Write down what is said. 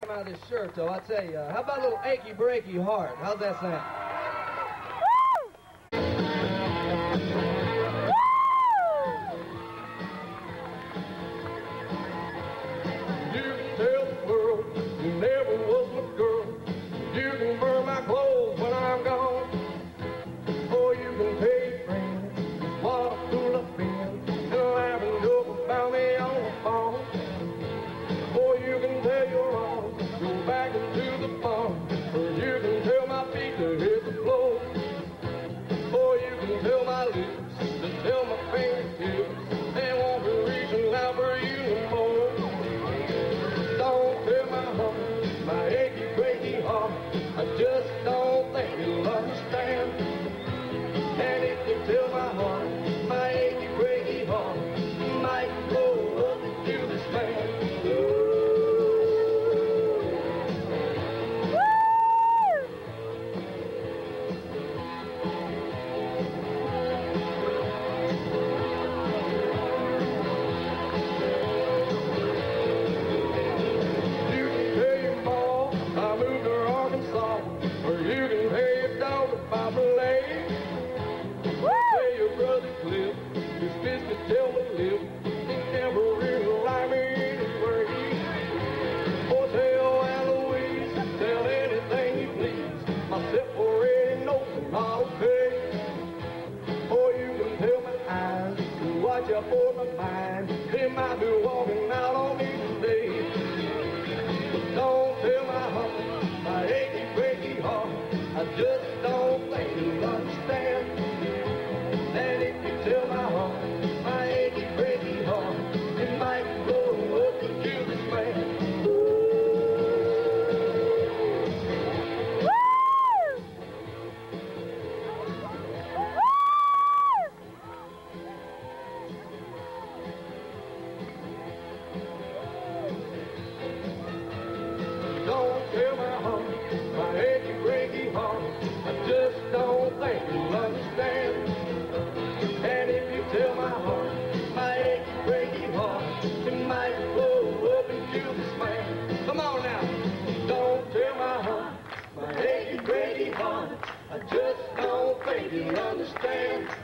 Out of this shirt, though, I tell you, how about a little achy breaky heart? How's that sound? You can tell the world you never was my girl. You can burn my clothes when I'm gone. Or you can tell your friends what a fool I've been and laugh and joke about me on the phone. Or you can tell your arms go back into the farm. Or you can tell my feet to hit the floor. Or you can tell my lips to tell my fingertips they won't be reaching out for you no more. Don't tell my heart, my achy breaky heart, I just don't think you'll understand. And if you tell my heart, my achy breaky heart, you might grow up into this man. Or you can pay your dog to Papa Lay. Tell your brother Cliff, his fist to tell me live. He never really liked me anyway. Or tell Eloise, tell anything you please. Myself already knows I'm not okay. Or you can tell my eyes to watch out for my mind. They might be walking out on me today. Don't tell my heart, my achy breaky heart, I just don't think you'll understand. And if you tell my heart, my achy breaky heart, it might grow up into this man. Don't tell my heart, my achy breaky heart, I just don't think you'll understand. And if you tell my heart, my achy breaky heart, it might blow up into this man. Come on now. Don't tell my heart, my achy breaky heart, I just don't think you'll understand.